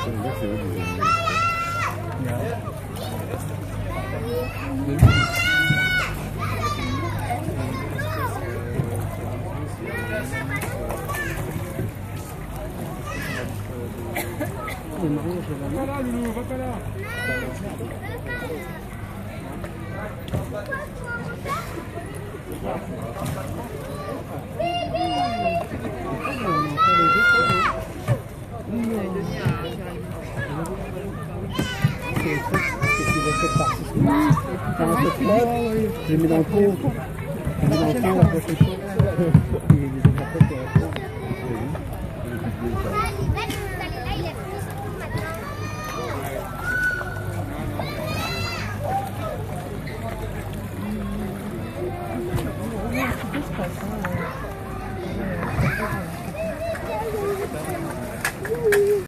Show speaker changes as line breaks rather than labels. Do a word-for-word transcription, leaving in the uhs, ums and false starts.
Va là, Loulou, va pas là. Je l'ai mis dans le pot. Je l'ai mis dans le pot, la prochaine fois.